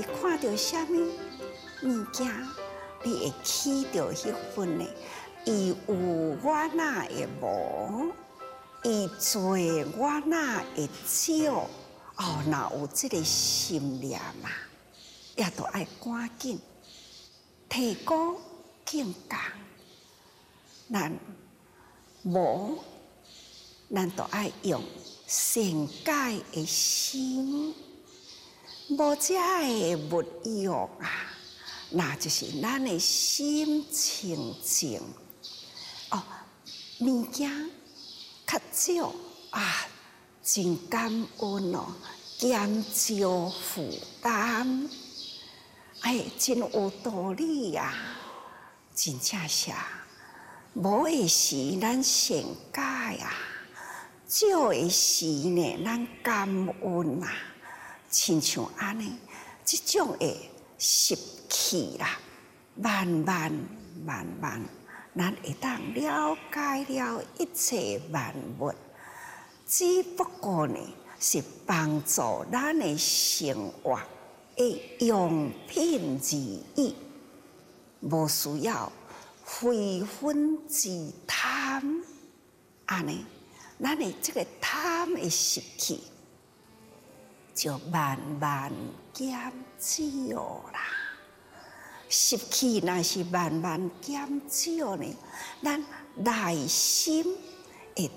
看到什么物件，你会起到迄份的，伊有我哪会无？伊做我哪会少？哦，若有这个心念嘛，也都爱赶紧提高境界。咱无，咱都爱用善解的心，无遮的物欲啊，那就是咱的心清净。哦，物件较少啊，真感恩哦，减少负担，哎，真有道理呀、真正是啊。无的时咱善解啊，少的时呢咱感恩啊，亲像安尼，这种的习气啦，慢慢，咱会当了解了一切万物，只不过呢是帮助咱的生活的用品而已，无需要非分之贪，安尼，咱的这个贪的习气就慢慢减少啦。习气若是慢慢减少呢，咱内心会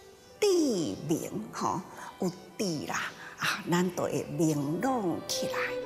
智明吼，有智啦啊，咱就会明朗起来。